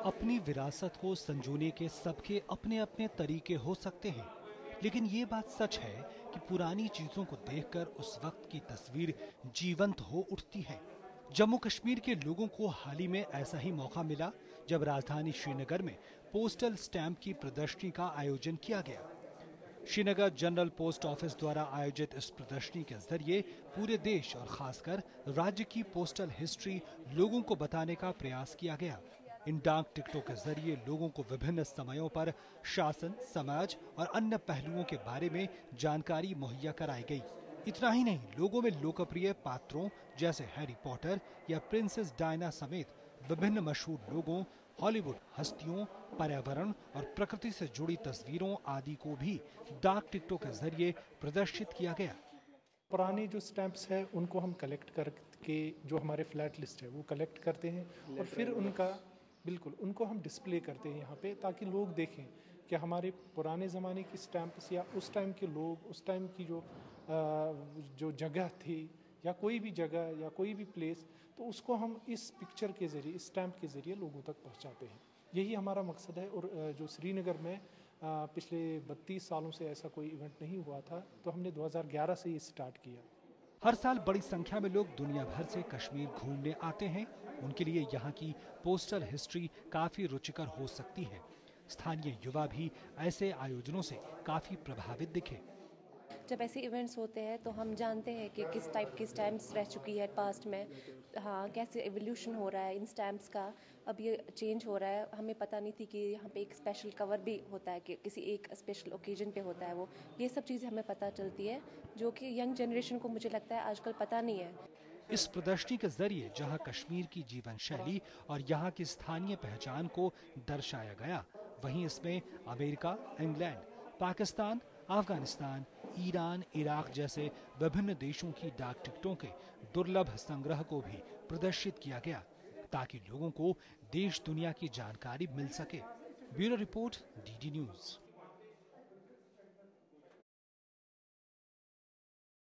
अपनी विरासत को संजोने के सबके अपने अपने तरीके हो सकते हैं, लेकिन ये बात सच है कि पुरानी चीजों को देखकर उस वक्त की तस्वीर जीवंत हो उठती है। जम्मू कश्मीर के लोगों को हाल ही में ऐसा ही मौका मिला जब राजधानी श्रीनगर में पोस्टल स्टैंप की प्रदर्शनी का आयोजन किया गया। श्रीनगर जनरल पोस्ट ऑफिस द्वारा आयोजित इस प्रदर्शनी के जरिए पूरे देश और खासकर राज्य की पोस्टल हिस्ट्री लोगों को बताने का प्रयास किया गया। इन डाक टिकटों के जरिए लोगों को विभिन्न समयों पर शासन, समाज और अन्य पहलुओं के बारे में जानकारी मुहैया कराई गई। इतना ही नहीं, लोगों में लोकप्रिय पात्रों जैसे हैरी पॉटर या प्रिंसेस डायना समेत विभिन्न मशहूर लोगों, हॉलीवुड हस्तियों, पर्यावरण और प्रकृति से जुड़ी तस्वीरों आदि को भी डाक टिकटों के जरिए प्रदर्शित किया गया। पुराने जो स्टैंप्स है उनको हम कलेक्ट करके जो हमारे फ्लैट लिस्ट है वो कलेक्ट करते हैं और फिर उनको हम डिस्प्ले करते हैं यहाँ पे, ताकि लोग देखें कि हमारे पुराने ज़माने की स्टैंप्स या उस टाइम के लोग, उस टाइम की जो जगह थी या कोई भी जगह या कोई भी प्लेस, तो उसको हम इस पिक्चर के ज़रिए, इस स्टैंप के ज़रिए लोगों तक पहुँचाते हैं। यही हमारा मकसद है। और जो श्रीनगर में पिछले 32 सालों से ऐसा कोई इवेंट नहीं हुआ था, तो हमने 2011 से ये स्टार्ट किया। हर साल बड़ी संख्या में लोग दुनिया भर से कश्मीर घूमने आते हैं। उनके लिए यहाँ की पोस्टल हिस्ट्री काफी रुचिकर हो सकती है। स्थानीय युवा भी ऐसे आयोजनों से काफी प्रभावित दिखे। जब ऐसे इवेंट्स होते हैं तो हम जानते हैं कि किस टाइप की स्टैम्प्स रह चुकी है पास्ट में, हाँ कैसे एवोल्यूशन हो रहा है इन स्टैम्प्स का, अब ये चेंज हो रहा है। हमें पता नहीं थी कि यहाँ पे एक स्पेशल कवर भी होता है, कि किसी एक स्पेशल ओकेजन पे होता है वो। ये सब चीज़ें हमें पता चलती है, जो कि यंग जनरेशन को मुझे लगता है आजकल पता नहीं है। इस प्रदर्शनी के जरिए जहां कश्मीर की जीवन शैली और यहाँ की स्थानीय पहचान को दर्शाया गया, वहीं इसमें America, England, Pakistan, Afghanistan, Iran, Iraq जैसे विभिन्न देशों की डाक टिकटों के दुर्लभ संग्रह को भी प्रदर्शित किया गया, ताकि लोगों को देश दुनिया की जानकारी मिल सके। Bureau report, DD news.